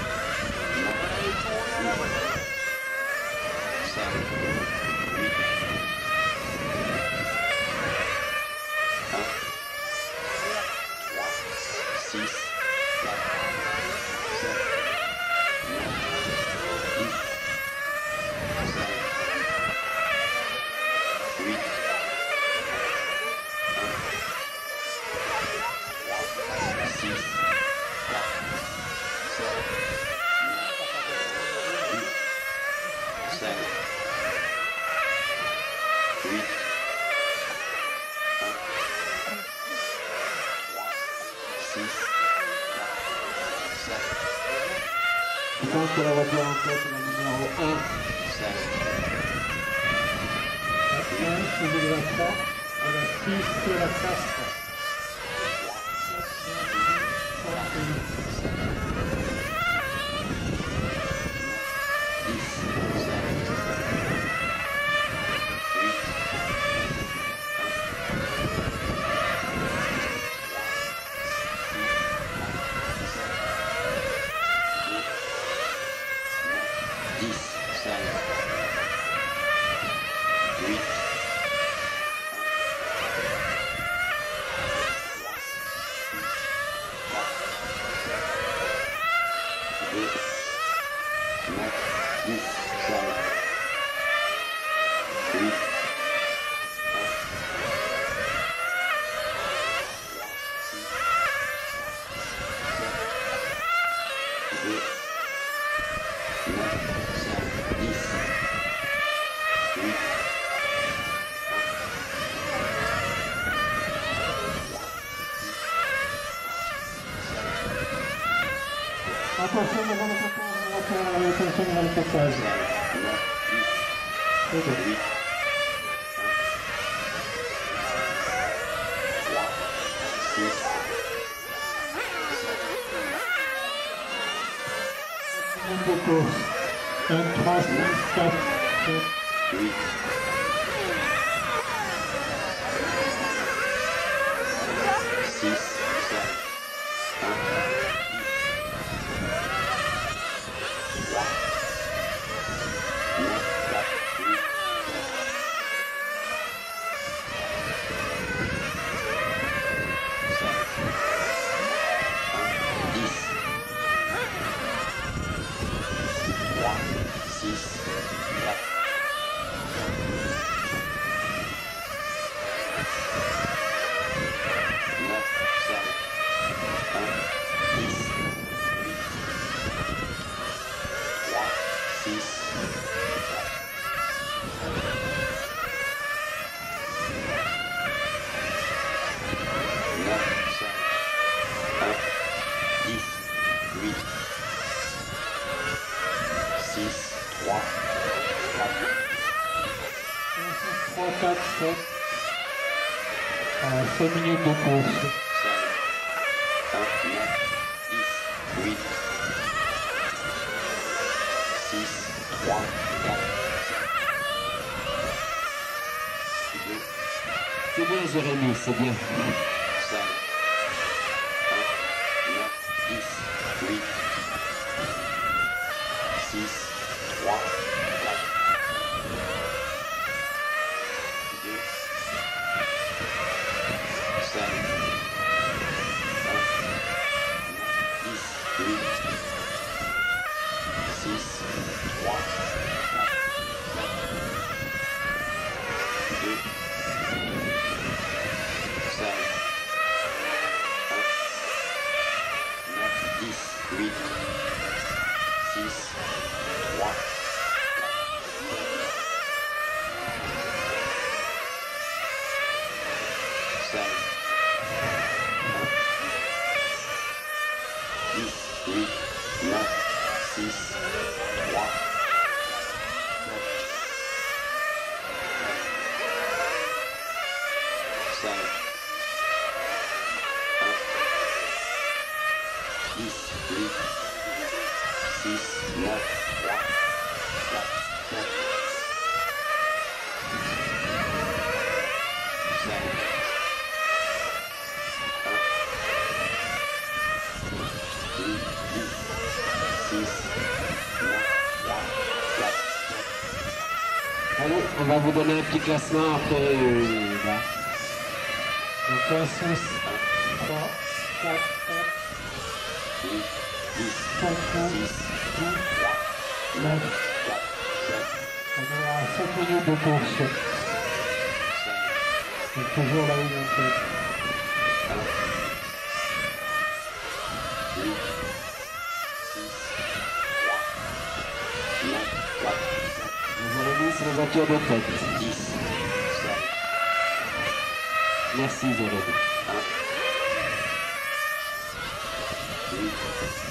Je pense que la voiture en tête est la numéro 1. La 1, c'est la 3, et la 6, c'est la 4. Attention, madame la capitaine, on va faire attention dans le passage. De course. 1, 3, 5, 4, 7, 8. À 5 minutes de course. 8, 6, 3, 4. C'est bien, Jérémy, c'est bien. 5, 1, 9, 10, 8, 6, 3, 4. Allez, on va vous donner un petit classement après. Là. Donc 1, 6, 3, 4, 5, 6, 9. On aura 5 minutes de course. Donc toujours là où on fait. Vous avez mis sur les voitures de tête. 10. Merci, Jérémy.